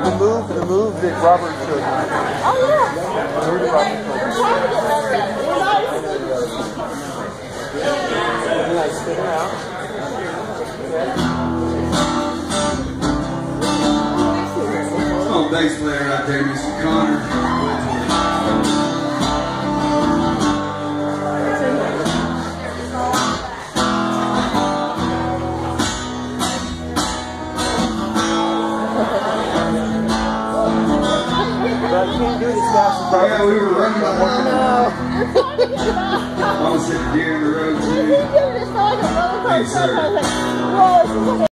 The move that Robert showed you. Oh yeah. The move that Robert showed you. Nice, spin her out. Oh, bass player right there, Mr. Connor. But you can't do it as fast as Robert. Yeah, we were running on one. I was sitting deer in the road too. He's giving us like a roller coaster. Hey, sir. I was like, whoa,